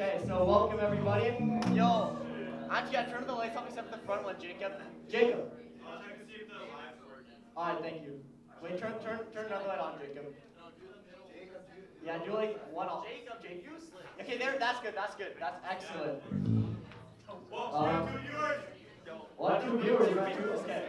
Okay, so welcome everybody. Yo, actually, I turned the lights off except for the front one, Jacob. Jacob. I'll check to see if the live's working. Alright, thank you. Wait, turn another light on, Jacob. Yeah, do like one off. Jacob, you're useless. Okay, there. That's good. That's excellent. Whoa, two viewers. Two viewers? You got two? Okay.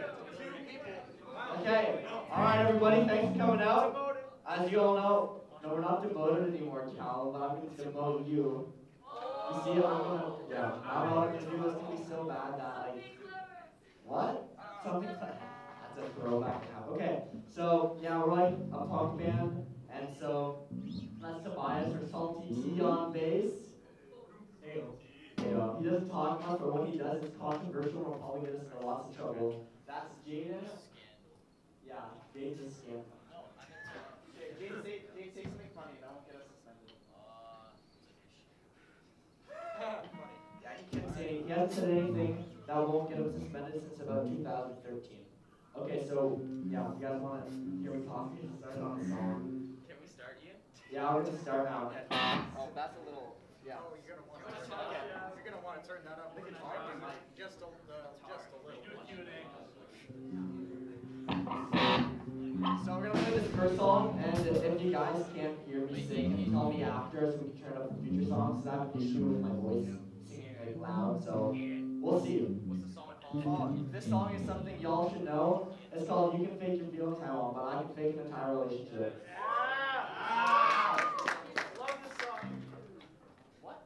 Okay. All right, everybody. Thanks for coming out. As you all know, no, we're not demoted anymore, Cal. But I'm going to demote you. You see it? I'm going to do this to be so bad that like, what? Something like that's a throwback now. Okay. So yeah, we're like a punk band, and so that's Tobias or Salty T on bass. He doesn't talk much, but when he does, it's controversial and will probably get us into lots of trouble. That's Jaden. Yeah, Jaden's a scam. Jaden, say something funny. That won't get us suspended. He hasn't said anything that won't get him suspended since about 2013. Okay, so yeah, you guys want to hear me talk? We can start on a song. Can we start you? Yeah, we're gonna start now. Okay. Oh, that's a little. Yeah. Oh, you're gonna want to turn that up just a little. So we're gonna play this first song, and if you guys can't hear me sing, tell me after so we can turn up the future songs. 'Cause I have an issue with my voice singing like loud, so we'll see. What's the song called? Oh, this song is something y'all should know. It's called "You Can Fake Your Feelings How Long," but I can fake an entire relationship. Love this song. What?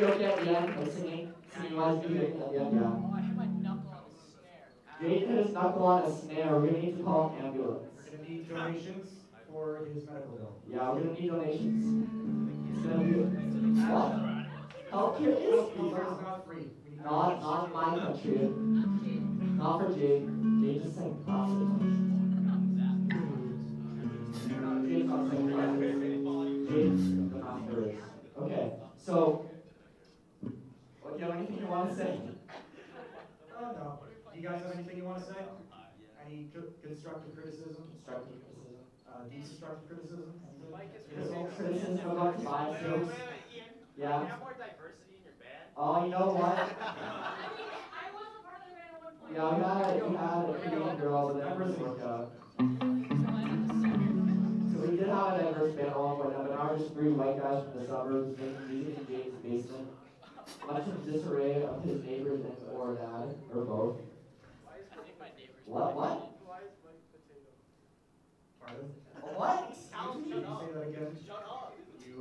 joke at the end, like singing wise do joke at the end, yeah. Oh, I hit my knuckle on the snare. Jade hit his knuckle on a snare. We're gonna need to call an ambulance. We're gonna need donations for his medical bill. Yeah, we're gonna need donations. It's gonna be what? Healthcare is free. Healthcare is not free. Not in my country. Not for Jade. Jade just sang classic. Jade's not saying classic. Jade's the master is. Okay, so what, do you have anything you want to say? No. Do you guys have anything you want to say? Any constructive criticism? Constructive criticism. Destructive criticism? Criticism about bias jokes. Ian, Yeah. you have more diversity in your band. Oh, you know what? I was a part of the band at one point. Yeah, we had a Korean girl, but that doesn't work out. So we did have a diverse band at one point, but now we're just three white guys from the suburbs making music in Jade's basement. Much of disarray of his neighbors and or dad, or both. What? Pardon? What? Excuse me? Can you say that again? Shut up. You,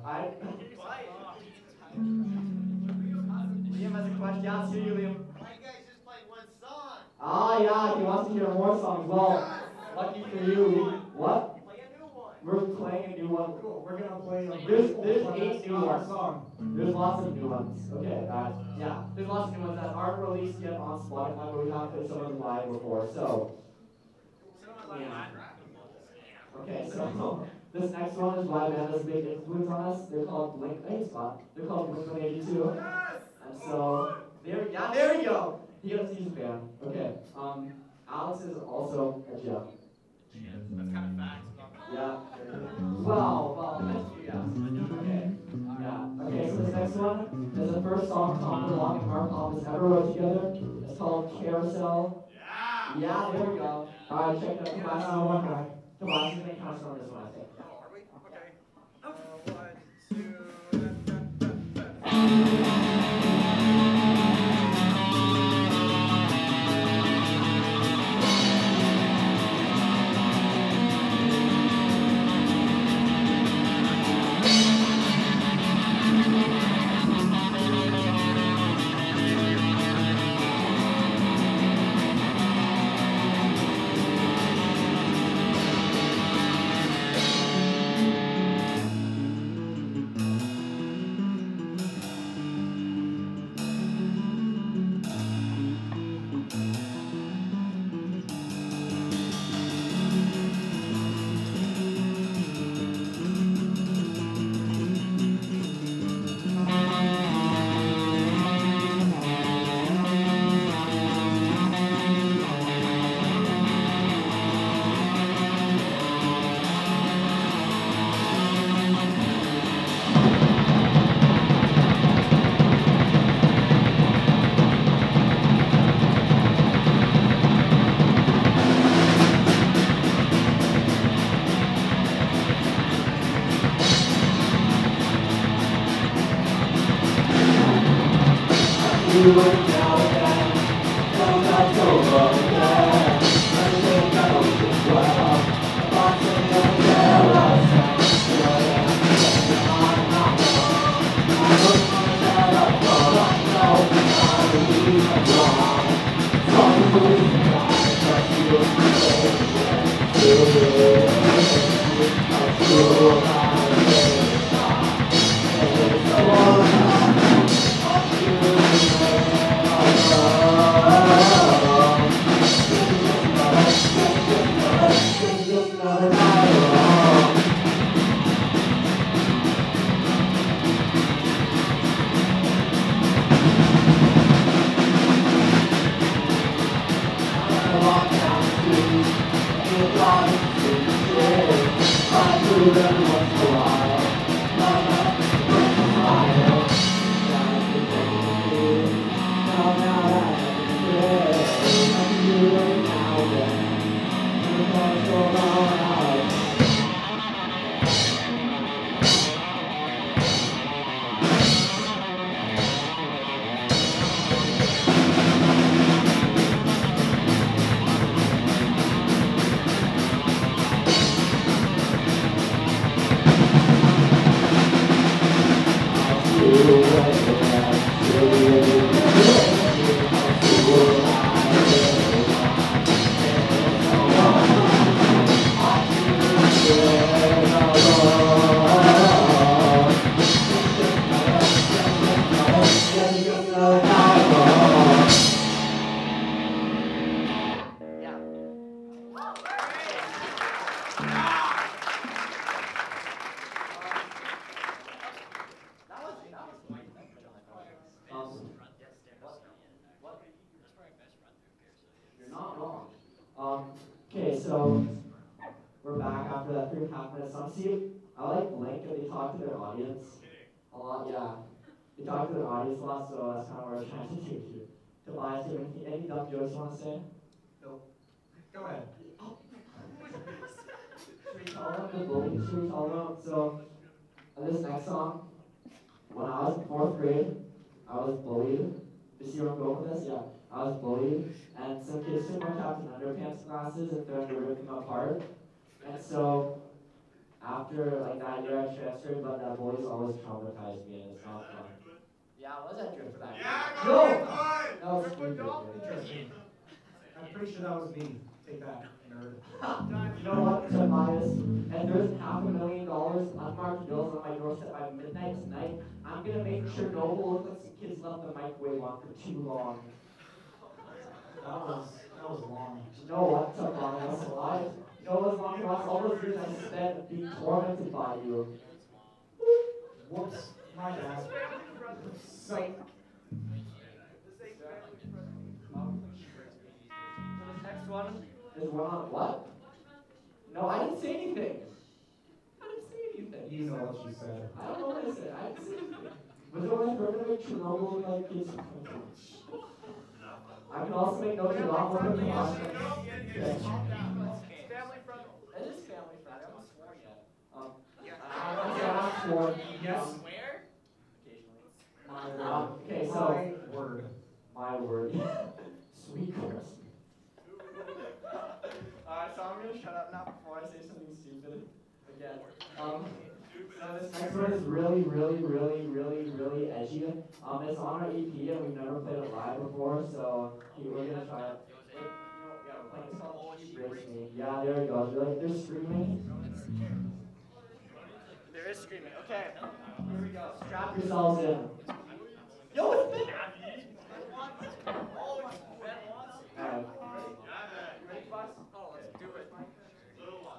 Liam has a question. Yeah, it's you, Liam. Why you guys just playing one song? Ah, yeah, he wants to hear more songs. Well, lucky for you. What? Play a new one. We're playing a new one. cool. We're gonna play a There's one 8 that's new not our ones. song. There's lots of new ones. Okay, yeah. There's lots of new ones that aren't released yet on Spotify, but we have put some of them live before. So, yeah. Okay, so this next one is why band has a big influence on us. They're called Blink. Hey, Scott. They're called Blink-182. And so, there we go. He has his band. Okay. Alex is also a gem. That's kind of facts. Yeah. Well, yeah. Okay. Yeah. Okay, so this next one is the first song Tom DeLonge and Mark Hoppus ever wrote together. It's called Carousel. Yeah, there we go. Alright, check it out. One guy. Tomas is going to count us on this one, I think. Are we? Okay. 「 we're back after that 3.5 minute song. See, I like Blink and they talk to their audience a lot, yeah. They talk to their audience a lot, so that's kind of where we're trying to take you. Tobias, do you have any dumb jokes you want to say? Nope. Go ahead. Should we tell them the bullying? Should we tell them? So, this next song, when I was in 4th grade, I was bullied. You see where I'm going with this? Yeah. I was bullied, and some kids took my Captain Underpants glasses and threatened to rip them apart. And so, after like that year, I transferred, but that bully's always traumatized me, and it's not fun. Yeah, I was at Drift for that. Yeah, Yo! go That was stupid. Interesting. I'm pretty sure that was me. Take that, nerd. You know what, Tobias? If there's $500,000 unmarked bills on my doorstep by midnight tonight, I'm gonna make sure no one looks like some kids left the microwave on for too long. That was long. You know what, Tobias? You know what's long enough? All those years I spent being tormented by you. Whoops. My bad. Psych. So this next one is one on what? No, I didn't say anything. I didn't say anything. You know what you said. I don't know what I said. I didn't say anything. Was it when I heard of it, Chernobyl, like kids? I can also make notes of a lot more than the last one. It's family friendly. It is family friendly. I haven't sworn yet. I'm sworn. Yes. Swear? Occasionally. Okay, so. My word. My word. Sweet Christmas. Alright, so I'm gonna shut up now before I say something stupid again. So this next one is really edgy. It's on our EP and we've never played it live before, so we're gonna try it. Yeah, we're playing. It's called She Breaks Me. Yeah, there it goes. They're screaming. There is screaming. Okay. Here we go. Strap yourselves in. Yo, it's been. Oh, it's Ben wants it. Alright. You ready, boss? Oh, let's do it. Little one.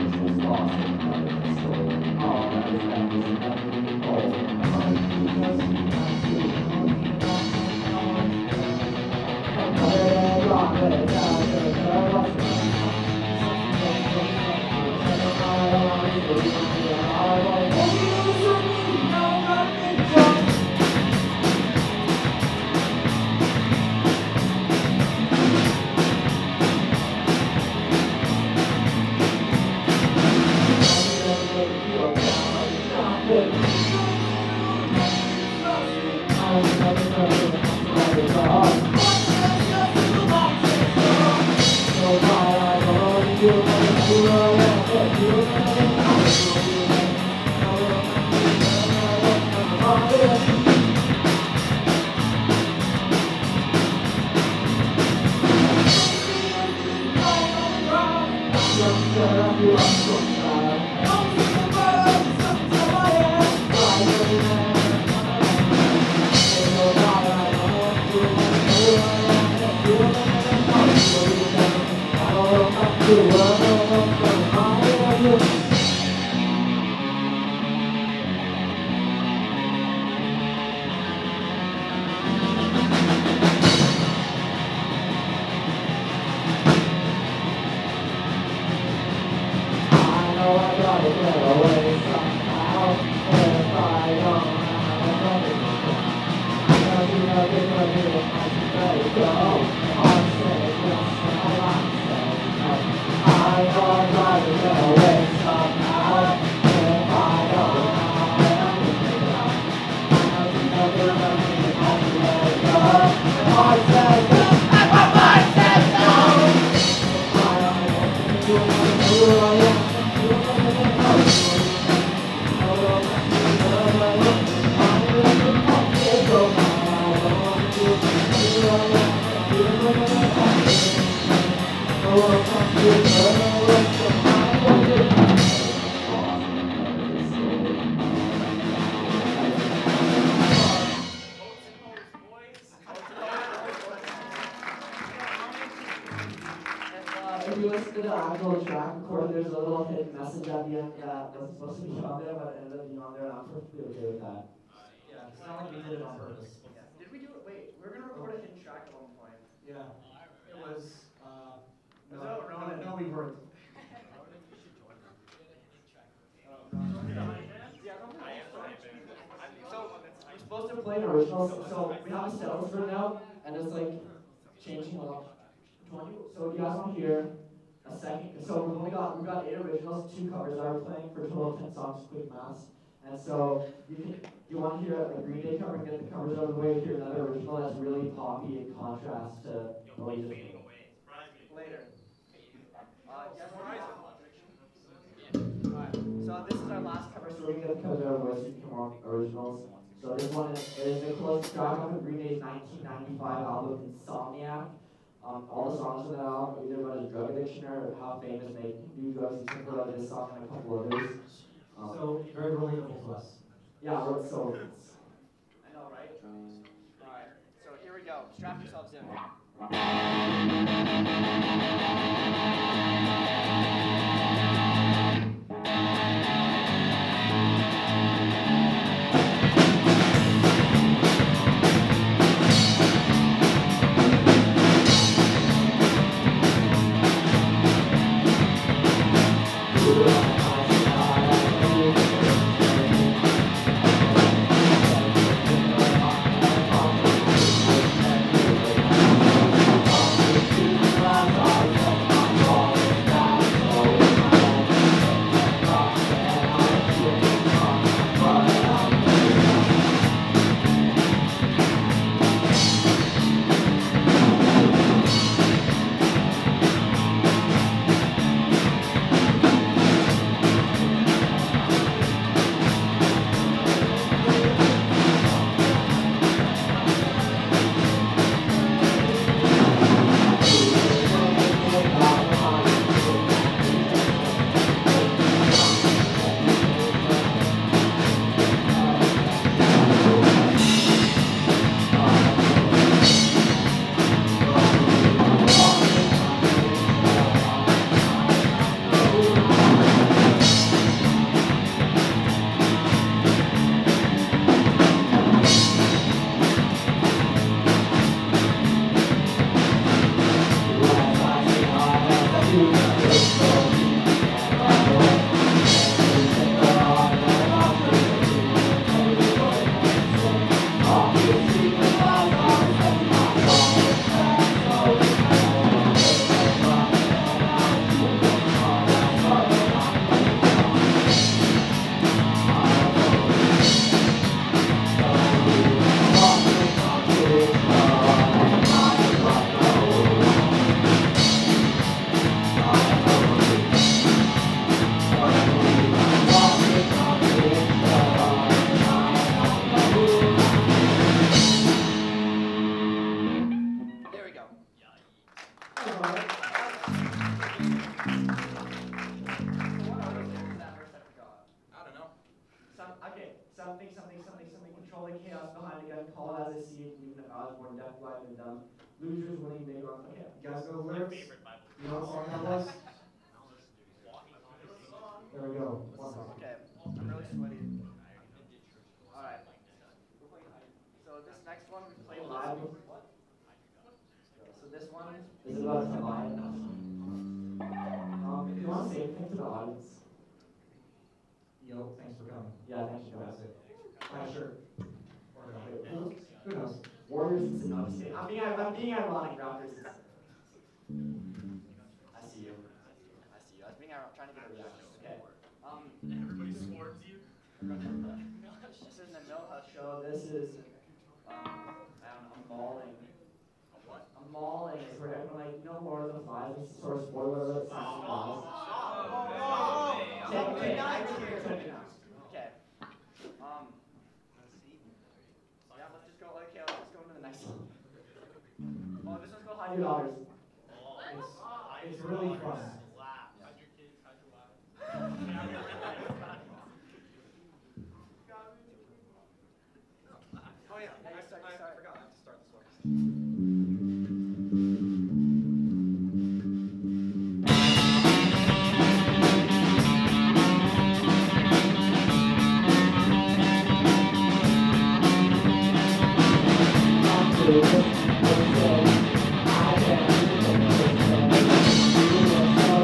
If you listen to the actual track recording, there's a little hidden message at the end that wasn't supposed to be on there, but it ended up being on there, and I'm perfectly okay with that. Yeah, it's not like we did it on purpose. Did we do it? Wait, we were going to record a hidden track at one point. Yeah. It was, Was that Ronan? no, we weren't. supposed to play an original, so we have a settles for now, and it's like changing up. 20. So you guys want to hear a second? So we've got 8 originals, 2 covers that we're playing for a total of 10 songs. Quick maths. And so you want to hear a Green Day cover and get the covers out of the way. Hear another original that's really poppy in contrast to what you just made. Later. Alright, so this is our last cover. So we're going to get the covers out of the way so you can come on originals. So this one is the closest track off of Green Day's 1995 album Insomniac. All the songs on that album are either about his drug addiction or how famous they can do drugs. He's talking about this song and a couple others. So very relatable to us. Yeah, so I know, right? Alright, so here we go. Strap yourselves in. Controlling chaos behind a gun, call it as I see it, even if I was born Dipwad and dumb. Losers winning big on. Okay, You guys know the lyrics? You know what song that was? There we go. One second. Okay, I'm really sweaty. Alright. So this next one we play live. So this one is it about to combine? If you want to say anything to the audience. Yo, thanks for coming. Yeah, thanks for That's coming. it. Nice shirt. Or no. Who knows? Warriors is not just I'm being ironic, Raptors. I see you. I see you. I was being trying to get a reaction. Okay. Everybody swarms you. This isn't a Milhowse show. This is I don't know, I'm mauling. A what? I'm mauling is where everyone like, you know, Lord of the Flies, this is sort of spoiler alert. Okay, Okay. Yeah, let's just go. Okay, let's just go into the next one. Oh, this one's called Hide Your Daughters. It's really fun. Oh yeah, Yeah, you start. I forgot I have to start this one. I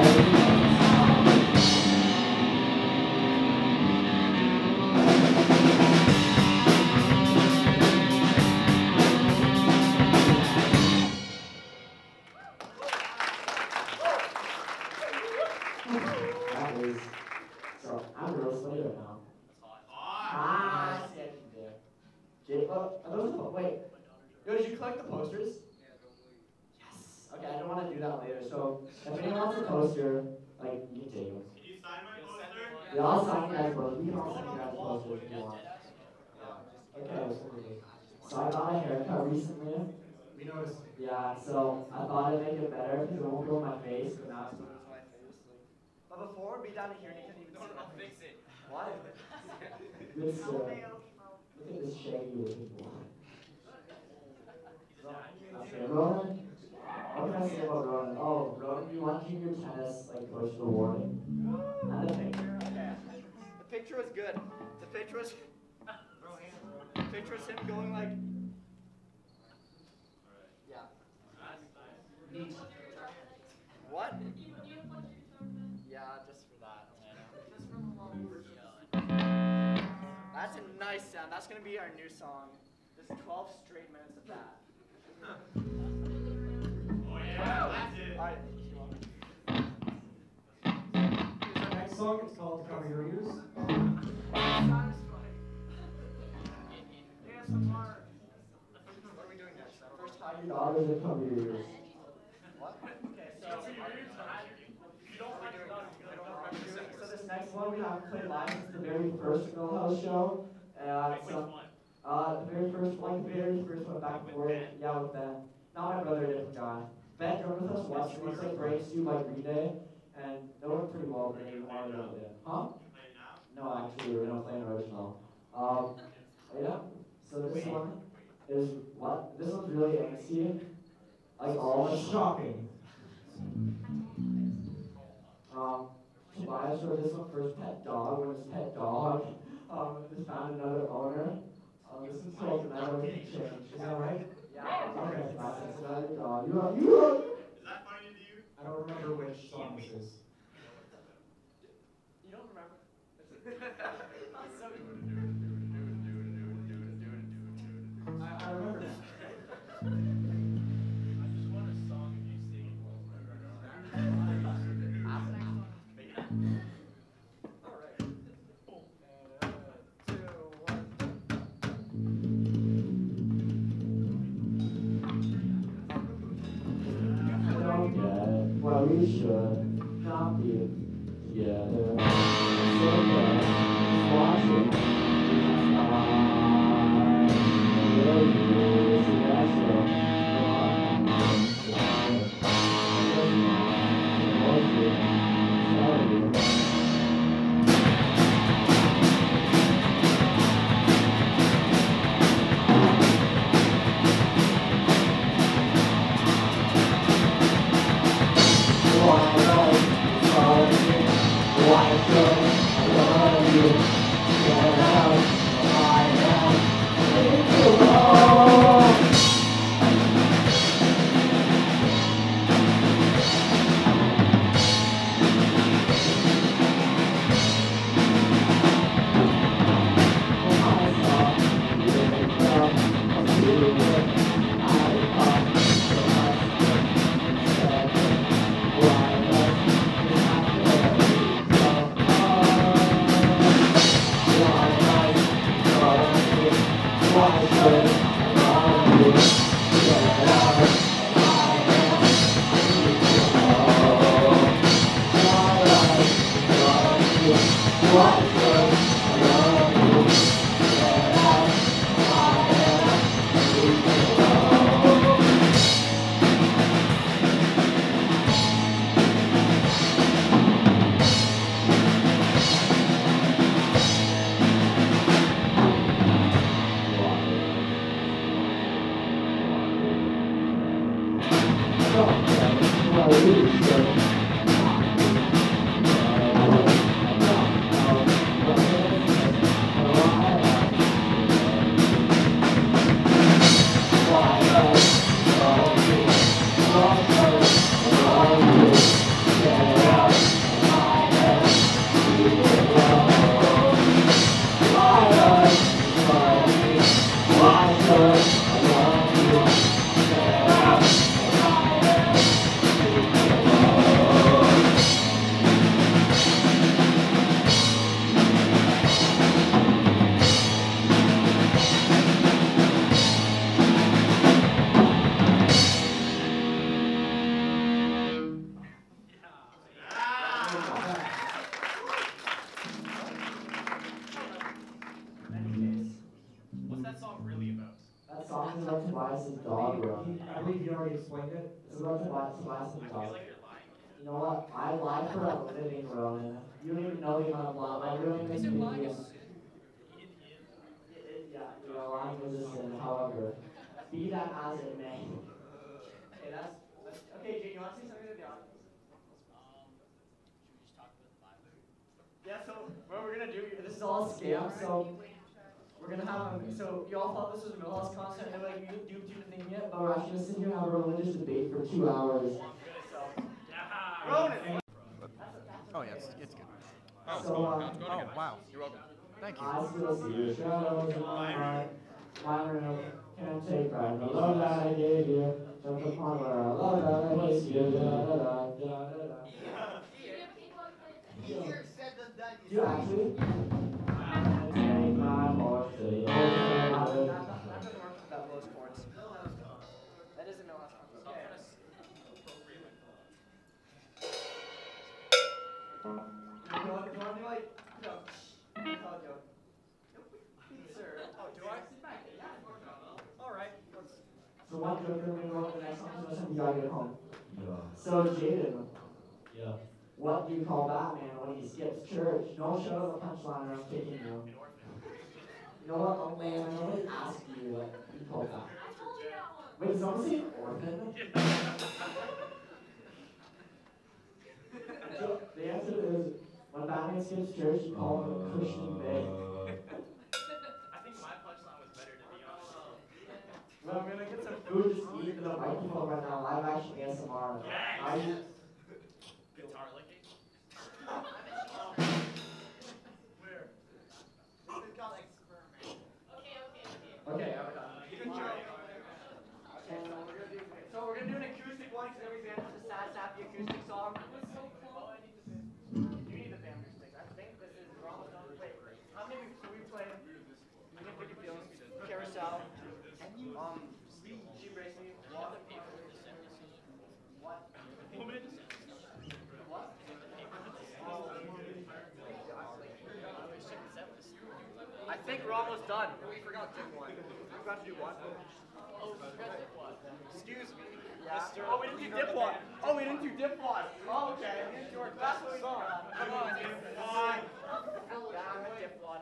That is. So I'm real sweaty right now. Ah, I see what you did. Are those the, wait. Yo, did you collect the posters? Yes. Okay, I don't want to do that later. So if anyone wants a poster, like you can take them. Can you sign my poster? Yeah, I'll sign you guys posters. We can all sign you guys posters if you want. Okay. So I got a haircut recently. We noticed. Yeah, so I thought I'd make it better because it won't go in my face, but now it's my face. But before, be down here and you can even see my Fix it. What? good sir. Look at this shaggy looking boy. Okay, Ronan. What can I say about Ronan? Oh, Ronan, you want junior tennis, like coach the warning. And the picture. Okay. The picture was good. The picture was him going like. Yeah. Neat. What? Do you have what you showed me? Yeah, just for that. Just for the love of it. That's a nice sound. That's gonna be our new song. Just 12 straight minutes of that. Oh yeah, that's it. Alright. Our next song is called Cover Your Ears. What are we doing next? First time your daughters that come to your ears. What? Okay, so So this next one we haven't played live since the very first Milhowse show. Wait, which So, one? the very first one back and forth. Yeah, with Ben. Not my brother, a different guy. Ben drove with us once, and we played Break Stew by Green Day, and it went pretty well, but he wanted to play it. Huh? You play it now? No, actually, we're gonna play an original. Yeah. So this one is what? This one's really angsty. Like all of us. Shocking. Tobias wrote this one for his pet dog when his pet dog just found another owner. This is called The Never Can Change. Is that right? yeah. Okay, it's another dog. Is that funny to you? I don't remember which song this is. You don't remember? I remember that. I just want a song of you singing. Alright. 2, 1. I don't get why we should not be together. So bad, just watching. already explained it. It's about to buy some stuff. You know what? I lie for a living, Ronan. You don't even know the amount of lie. I really miss you. Yeah, you know, lying is a sin. However, be that as it may. Okay, that's okay. Jane, you want to say something to the audience? Yeah. So what we're gonna do? This is all a scam. So we're gonna have. So you all thought this was a Milhowse concert, and like you didn't do the thing yet, but we're actually gonna sit here and have a religious debate for 2 hours. Ronan! Oh yeah, it's good. So, Oh wow, you're welcome. Thank you. I still see your shadows in my heart. My room can't take back the love that I gave you. Just upon where I love that I gave you. Da da da da da da. Easier said than done. You actually? I take my horse to the old That doesn't work without those chords. That isn't Milhowse concert. Okay. You want to do like, tell a joke. Sir. Oh, do I? Yeah. All right. So one joke, then we go on to the next one, so you gotta get home. Yeah. So Jaden, Yeah. what do you call Batman when he skips church? Don't show the punchline or I'm kicking you. You know what? Oh man, I nobody asked you what you call that. I told you that one. Wait, is someone say orphan? So the answer is when Batman skips church, you call him a Christian Bay. I think my punchline was better, to be honest. Well, I'm gonna get some food, just eat in the microphone right now, live action ASMR. Yes. Guitar licking? Where? This is called experiment. Okay, we're done. Good job. And we're gonna do an acoustic one because every band has a sad, sappy acoustic song. You need the band music. I think this is wrong. Wait, how many so we played? We can pick a feelings. Carousel. She Brace Me. What? What? I think we're almost done. We forgot Dipwad. We forgot to do what? Oh, we forgot Dipwad. Excuse me. Yeah. Oh, we didn't do Dipwad. Oh, we didn't do Dipwad. Oh, okay. That's what we forgot. Come on, Dipwad. Damn it, Dipwad.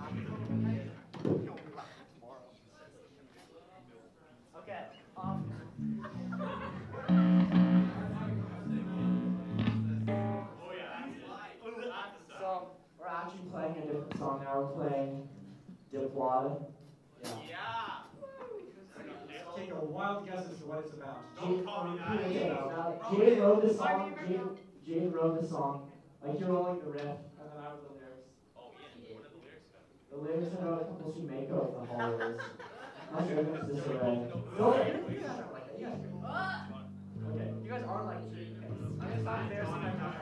Okay. So we're actually playing a different song now. We're playing Dipwad. Yeah. Take a wild guess as to what it's about. Jade wrote the song. Jade wrote the song. Like you're rolling the riff, and then I wrote the lyrics. Oh, yeah. What are the lyrics about? The lyrics are about a couple who make out the hallways. I'm sure it's this array. You guys aren't like that. You guys are. Okay. You guys aren't like that. I'm gonna stop embarrassing my country.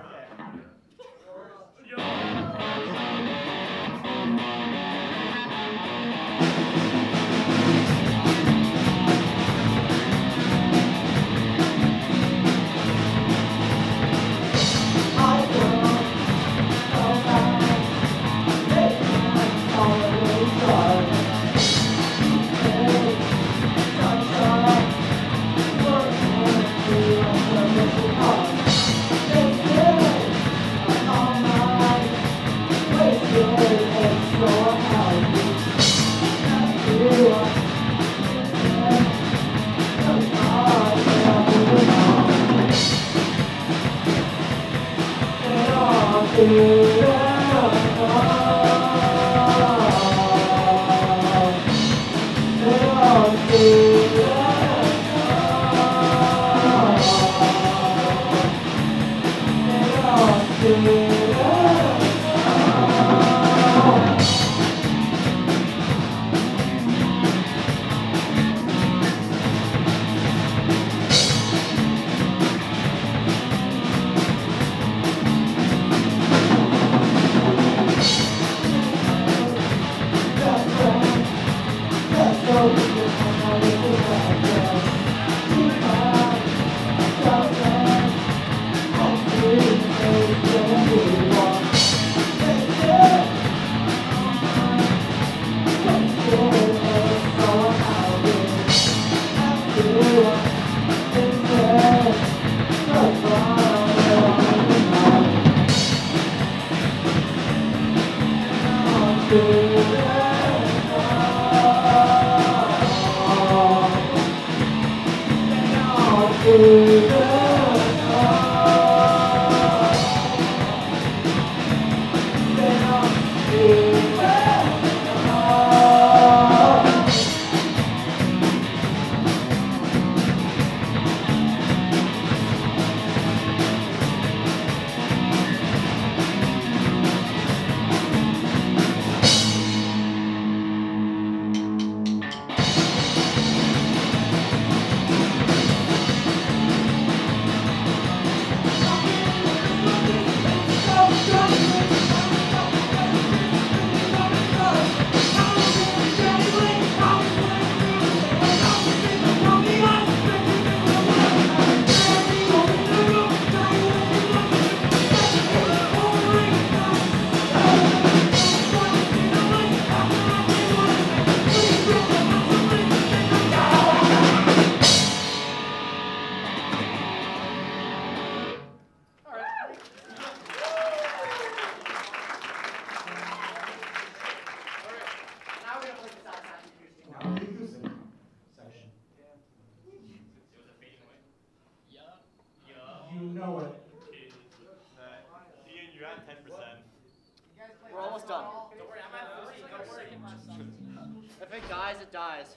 You're at 10%. We're almost done. Don't worry, I'm at 40. Don't worry. If it dies, it dies.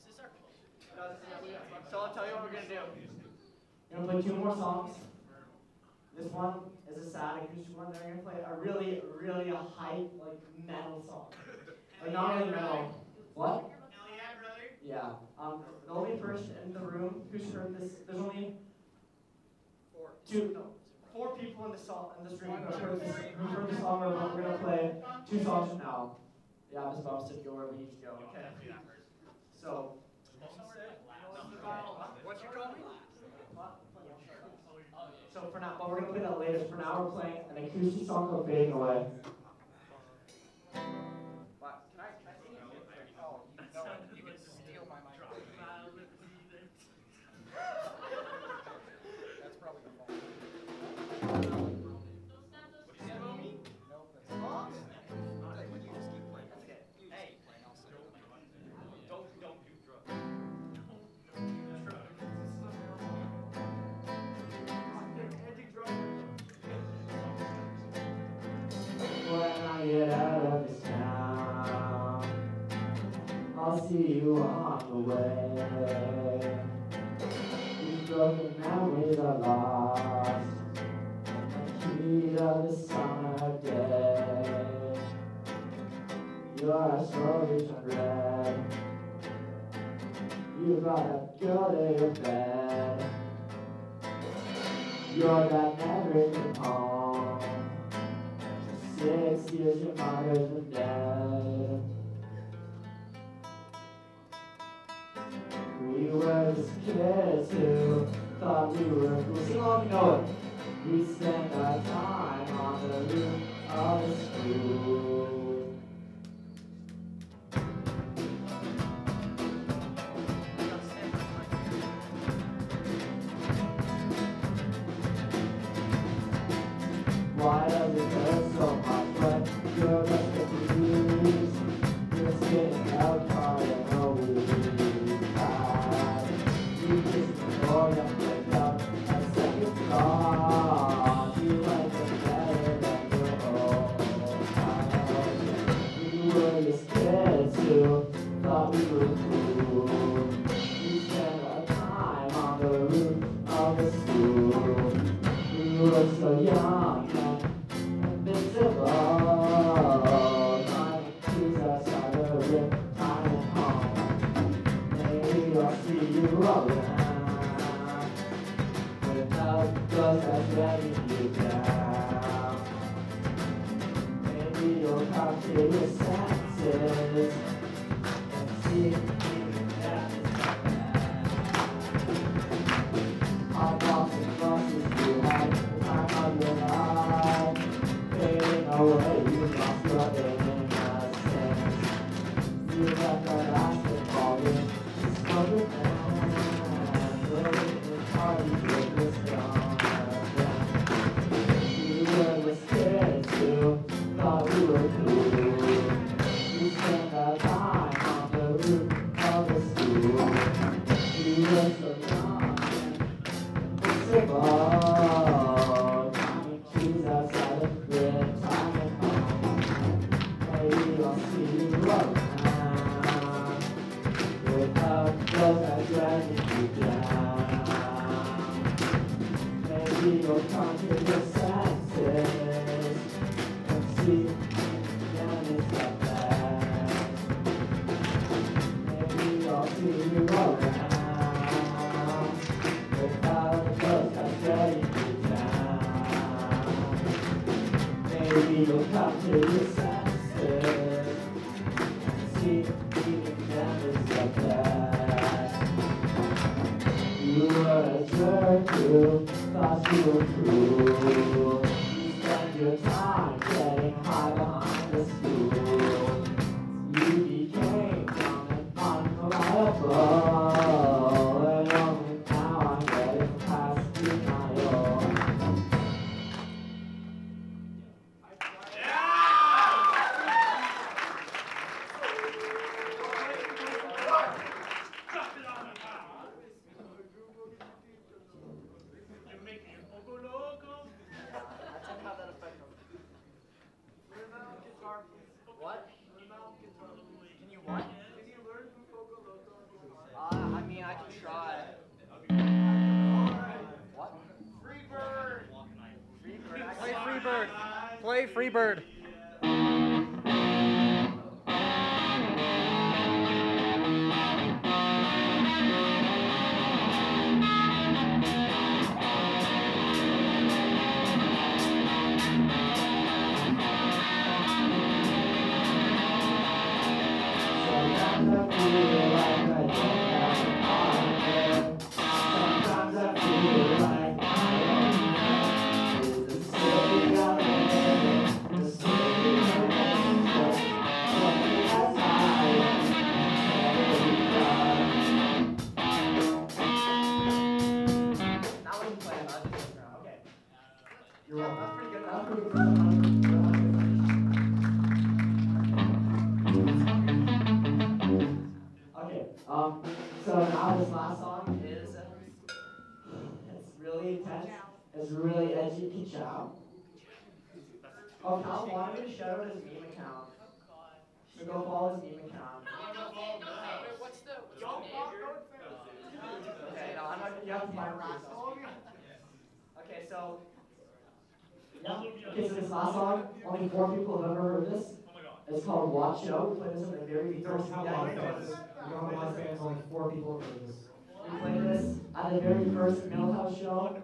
So I'll tell you what we're gonna do. We're gonna play 2 more songs. This one is a sad acoustic one. Then we're gonna play a really a hype, like metal song. Like not really metal. What? Hell yeah, brother. Yeah. The only person in the room who's heard this, there's only 4 people in this room who've heard this song. We're gonna play 2 songs from now. Yeah, Miss Bumps, if you go where we need to go. Okay. So. What you call me? So for now, but we're gonna play that later. For now, we're playing an acoustic song called "Fading Away." What? Can I see you? Oh, no, you can steal my microphone. That's probably the phone. Nope, that's not. Hey, when you just keep playing. That's okay. You just keep playing, I'll sit with my Don't do drugs. When I get out of this town, I'll see you on the way. These broken memories are lost in the heat of the summer day. Your eyes slowly turn red. You gotta go to your bed. You're that never came home. 6 years your mother's been dead. We were just kids who thought we were cool. Sing along if you know it. We spent our time on the roof of the school. Why does it hurt so much when you're just confused? You're sitting out hard and nobody died. You just ignore them, wake up and second thought. You like them better than your own child. We were just kids who thought we were cool. We spent our time on the roof of the school. We were so young and invincible, trying to choose us out of rip, time and home. Maybe I'll see you around without those that's dragging you down. Maybe you'll come to your senses and see that it's not bad. Hot dogs and buses you had the time of your life. Fading away, you lost your innocence. You left the basketball game to smoke with friends. Living in parties with your stronger friends. You were the kids who thought we were cool. We spent our time on the roof of the school. We were so young and invincible, trying to choose outside of grid, time and home. Maybe I'll see you around without those that dragging you down. Maybe you'll come to your senses and see that it's not bad. Maybe I'll see you around without those that dragging you down. Maybe you'll come to your senses and see even them is the best. You were a jerk who thought you were cool. You spent your time getting high behind the school. You became dumb and unreliable, and only now I'm getting past denial. You're making it poco loco. Freebird. Play Freebird. You're welcome. That's pretty good. That's pretty good. Okay, so now this last song is, it's really intense, it's really edgy, Peach Out. Oh, Cal wanted me to shout out his meme account. So go follow his meme account. What's the Okay, no, I'm not, you have to find it for yourself. Okay, so, yeah. Okay, so this last song, only 4 people have ever heard this. It's called Watch Out. We played this at the very first. Don't have a lot of fans. We don't have a lot of fans. Only 4 people have heard this. We played this at the very first Milhowse show.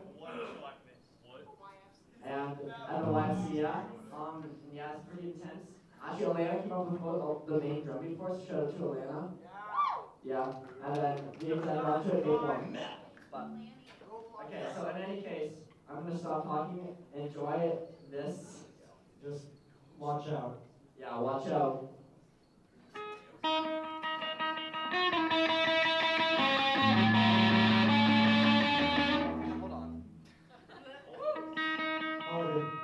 And at the FHCI. Yeah, it's pretty intense. Actually, Elena came up with the main drum beat for us. Shout out to Elena. Yeah, and then we ended up to a big one. But okay, so in any case, I'm gonna stop talking. Enjoy it. This. Just watch out. Yeah, watch out. Hold on. Oh, dude.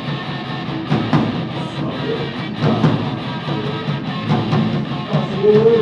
Ooh.